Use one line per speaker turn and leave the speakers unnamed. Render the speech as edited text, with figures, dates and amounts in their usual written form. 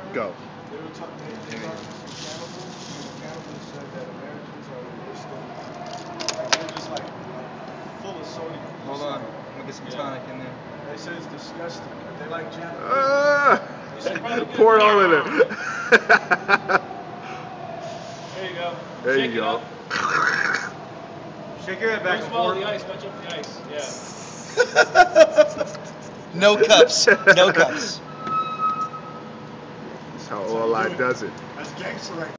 Go.
They were talking about cannibals, and the cannibals said that Americans are the worst thing. Like, they're just like full of sodium.
Hold on, I'm gonna get some tonic in there.
They say it's disgusting. They like Japanese.
Pour it all in there.
There you go.
There
Shake
you go.
Shake your head back
Don't
and
swallow
forth.
the ice, touch up the ice. Yeah.
No cups. No cups.
That's how OLI does it.
That's gangster right